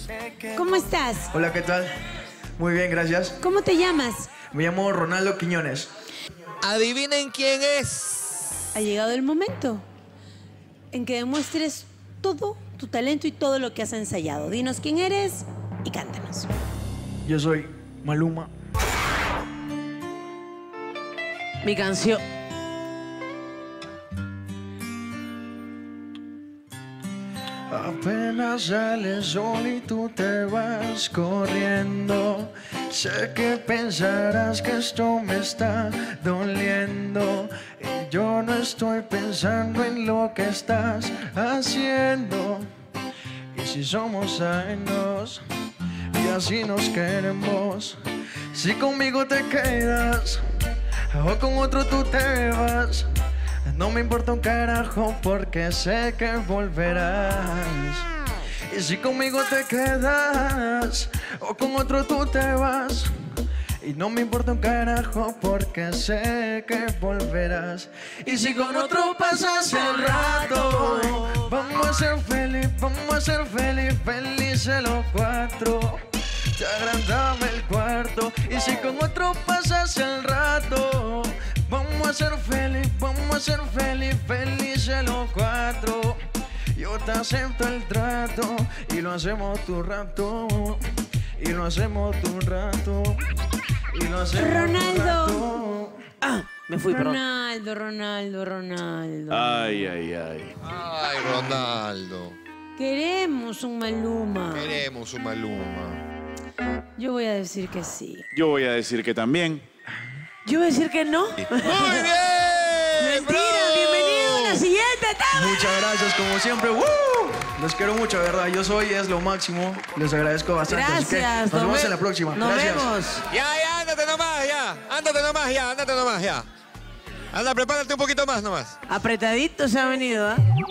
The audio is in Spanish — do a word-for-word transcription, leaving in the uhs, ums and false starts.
¿Cómo estás? Hola, ¿qué tal? Muy bien, gracias. ¿Cómo te llamas? Me llamo Ronaldo Quiñones. Adivinen quién es. Ha llegado el momento en que demuestres todo tu talento y todo lo que has ensayado. Dinos quién eres y cántanos. Yo soy Maluma. Mi canción. Apenas sale el sol y tú te vas corriendo. Sé que pensarás que esto me está doliendo. Y yo no estoy pensando en lo que estás haciendo. Y si somos años y así nos queremos, si conmigo te quedas o con otro tú te vas, no me importa un carajo porque sé que volverás. Y si conmigo te quedas o con otro tú te vas, y no me importa un carajo porque sé que volverás. Y si con otro pasas el rato, vamos a ser feliz, vamos a ser feliz, felices los cuatro. Te agrandame el cuarto. Y si con otro pasas el rato, vamos a ser feliz, vamos a ser feliz, felices los cuatro. Yo te acepto el trato y lo hacemos tu rato. Y lo hacemos tu rato. Y lo hacemos Ronaldo. tu rato. Ah, me fui, perdón. Ronaldo, Ronaldo, Ronaldo. Ay, ay, ay. Ay, Ronaldo. Queremos un Maluma. Queremos un Maluma. Yo voy a decir que sí. Yo voy a decir que también. Yo voy a decir que no. ¡Muy bien! Mentira, ¡Bravo! bienvenido a la siguiente etapa. Muchas gracias, como siempre. ¡Woo! Los quiero mucho, de verdad. Yo soy, es lo máximo. Les agradezco bastante. Así que Gracias. nos vemos ve- en la próxima. Nos Gracias. vemos. Ya, ya, ándate nomás, ya. Ándate nomás, ya, ándate nomás, ya. Anda, prepárate un poquito más nomás. Apretadito se ha venido, ¿ah?